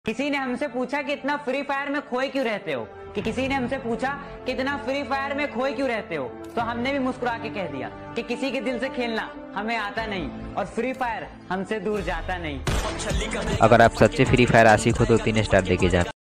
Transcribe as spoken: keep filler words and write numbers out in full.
किसी ने हमसे पूछा कि इतना फ्री फायर में खोए क्यों रहते हो कि किसी ने हमसे पूछा कि इतना फ्री फायर में खोए क्यों रहते हो, तो हमने भी मुस्कुरा के कह दिया कि किसी के दिल से खेलना हमें आता नहीं और फ्री फायर हमसे दूर जाता नहीं। अगर आप सच्चे फ्री फायर आशिक हो तो तीन स्टार देके जाए।